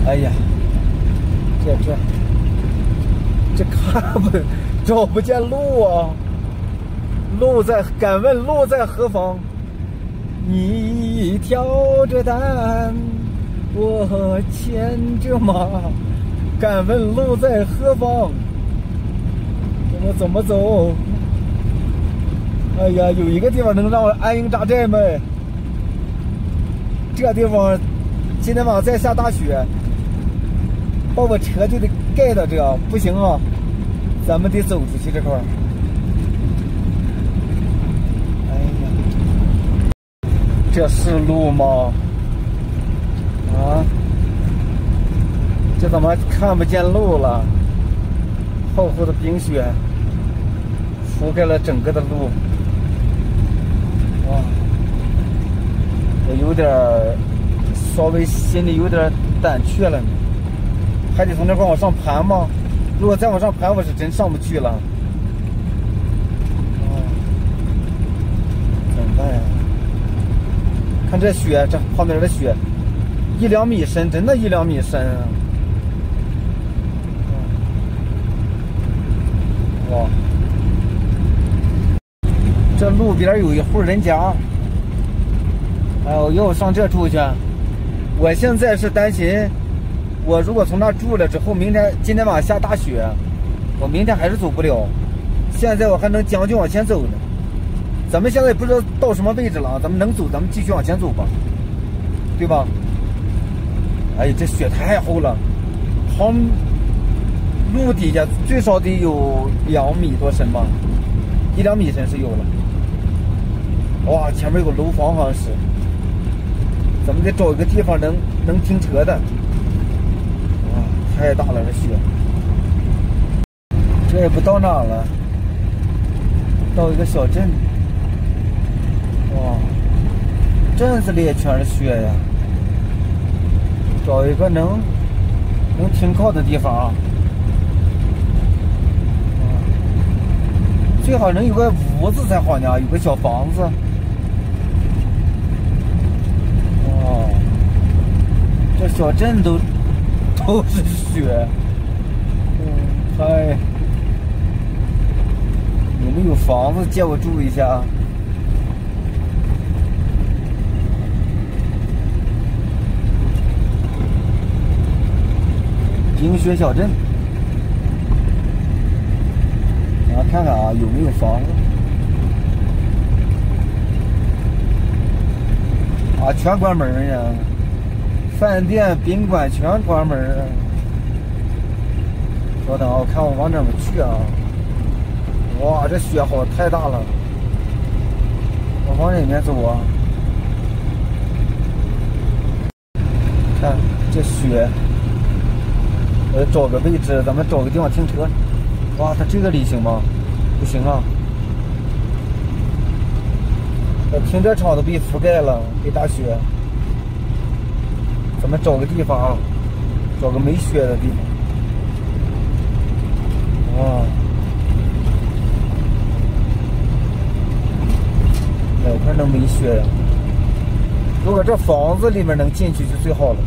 哎呀，这看不找不见路啊！敢问路在何方？你挑着担，我牵着马。敢问路在何方？我怎么走？哎呀，有一个地方能让我安营扎寨吗？这地方今天晚上再下大雪，把我车就得盖到这，不行啊！咱们得走出去这块儿。哎呀，这是路吗？啊，这怎么看不见路了？厚厚的冰雪覆盖了整个的路。哇，我有点稍微心里有点胆怯了呢。还得从那块往上盘吗？如果再往上盘，我是真上不去了。怎么办呀？看这雪，这旁边的雪，1、2米深，真的1、2米深啊！哇，这路边有一户人家，哎，我要上这住去。我现在是担心，我如果从那住了之后，今天晚上下大雪，我明天还是走不了。现在我还能将就往前走呢。咱们现在也不知道到什么位置了，咱们能走，咱们继续往前走吧，对吧？哎，这雪太厚了，路底下最少得有2米多深吧，1、2米深是有了。哇，前面有个楼房，好像是。咱们得找一个地方能停车的。哇，太大了这雪。这也不到哪了，到一个小镇。哇，镇子里也全是雪呀。找一个能停靠的地方啊。最好能有个屋子才好呢，有个小房子。哇，这小镇都是雪。嗨，有没有房子借我住一下？冰雪小镇。看看啊，有没有房子啊？全关门呀！饭店、宾馆全关门啊！稍等啊，我看我往哪儿去啊？哇，这雪好太大了！我往哪边走啊？看这雪，我找个位置，咱们找个地方停车。哇，它这个里行吗？不行啊！停车场都被覆盖了，被大雪。咱们找个地方啊，找个没雪的地方。哇，哪块能没雪呀？如果这房子里面能进去就最好了。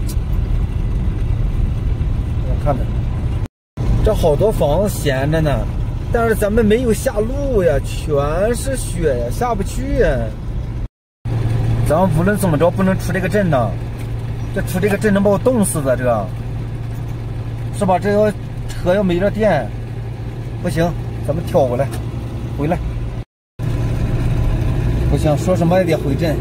我看看。这好多房子闲着呢，但是咱们没有下路呀，全是雪呀，下不去呀。咱们无论怎么着不能出这个镇呢，这出这个镇能把我冻死的，这是吧？这要车要没了电，不行，咱们挑回来，不行，说什么也得回镇。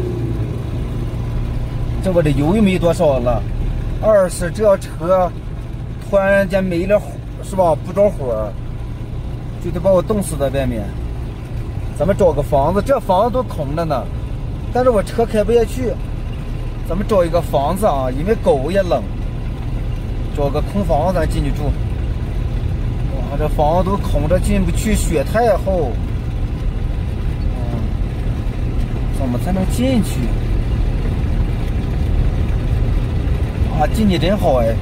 这我这油又没多少了，二是这车突然间没了。是吧？不着火，就得把我冻死在外面。咱们找个房子，这房子都空着呢，但是我车开不下去。咱们找一个房子啊，因为狗也冷，找个空房咱进去住。哇，这房子都空着，进不去，雪太厚。怎么才能进去？啊，进去真好哎。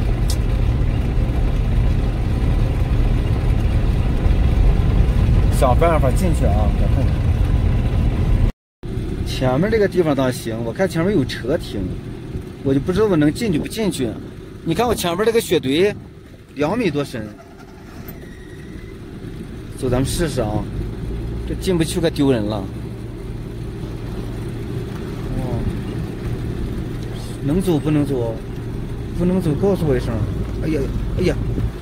想办法进去啊！再看看前面这个地方倒行，我看前面有车停，我就不知道我能进去不进去。 你看我前面这个雪堆，2米多深。走，咱们试试啊。这进不去可丢人了。哦，能走不能走？不能走，告诉我一声。哎呀，哎呀，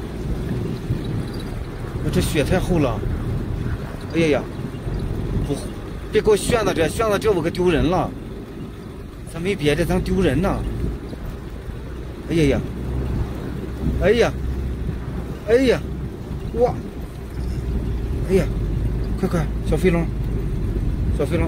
我这雪太厚了。哎呀呀，不，别给我旋到这，旋到这我可丢人了。咱没别的，咱丢人呢。哎呀呀，哎呀，哎呀，哇，哎呀，快快，小飞龙，小飞龙，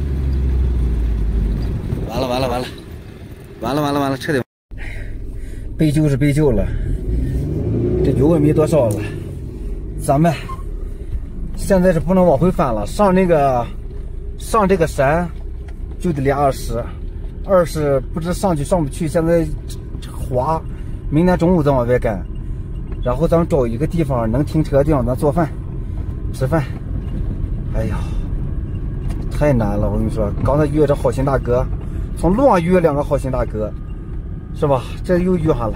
完了完了完了，完了完了完了，彻底被救是被救了，这油也没多少了，咱们现在是不能往回翻了，上这个山就得220不知上去上不去，现在滑，明天中午再往外赶，然后咱们找一个地方能停车的地方，咱做饭吃饭。哎呀，太难了，我跟你说，刚才约这好心大哥，从路上约2个好心大哥，是吧？这又约上了。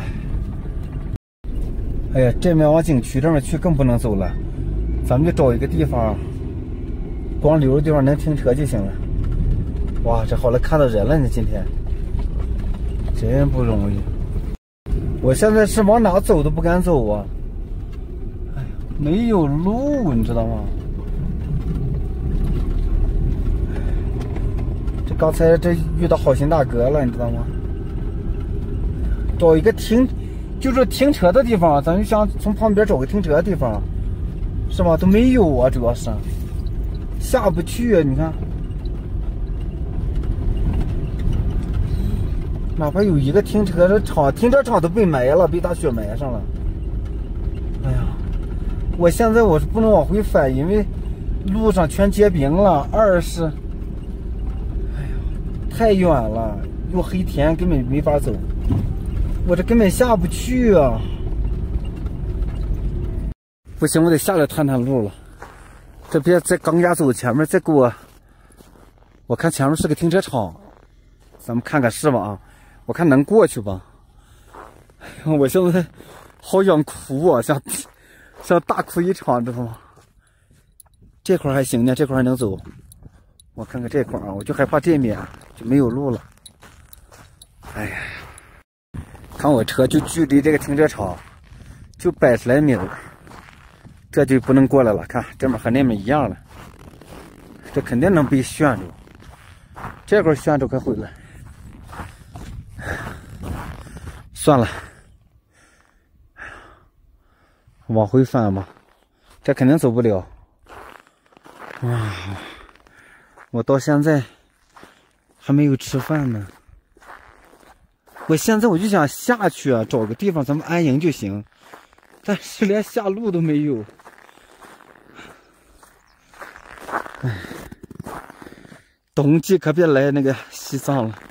哎呀，这面往景区这边去更不能走了，咱们就找一个地方，光溜的地方能停车就行了。哇，这好了，看到人了呢，今天真不容易。我现在是往哪走都不敢走啊！哎呀，没有路，你知道吗？这刚才这遇到好心大哥了，你知道吗？找一个就是停车的地方，咱就想从旁边找个停车的地方，是吧？都没有啊，主要是下不去啊，你看。哪怕有一个停车场都被埋了，被大雪埋上了。哎呀，我现在我是不能往回翻，因为路上全结冰了，20。哎呀，太远了，又黑天，根本没法走。我这根本下不去啊！不行，我得下来探探路了。这别在刚家走前面再给我看前面是个停车场，咱们看看是吧啊？我看能过去吧。我现在好想哭啊，像大哭一场，知道吗？这块还行呢，这块还能走。我看看这块啊，我就害怕这面就没有路了。哎呀，看我车就距离这个停车场就80来米路，这就不能过来了。看这面和那面一样了，这肯定能被旋住。这块旋住可毁了。算了，往回翻吧，这肯定走不了。啊，我到现在还没有吃饭呢。我现在我就想下去啊，找个地方咱们安营就行，但是连下路都没有。哎，冬季可别来那个西藏了。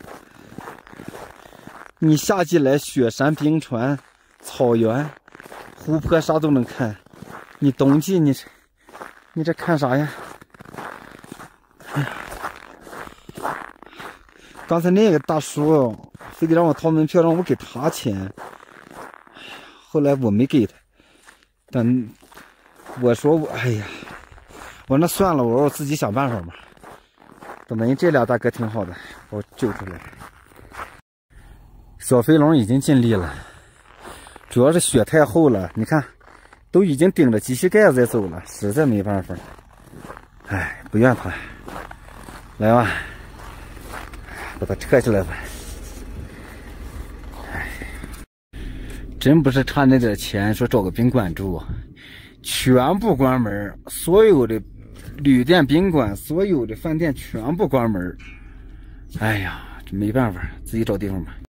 你夏季来，雪山、冰川、草原、湖泊啥都能看。你冬季你这看啥呀？哎呀，刚才那个大叔非得让我掏门票，让我给他钱。后来我没给他，但我说哎呀，我说那算了，我说我自己想办法吧。等人这俩大哥挺好的，把我救出来了。小飞龙已经尽力了，主要是雪太厚了，你看都已经顶着机器盖子在走了，实在没办法。哎，不怨他，来吧，把它撤下来吧。哎，真不是差那点钱说找个宾馆住，全部关门，所有的旅店、宾馆、所有的饭店全部关门。哎呀，这没办法，自己找地方吧。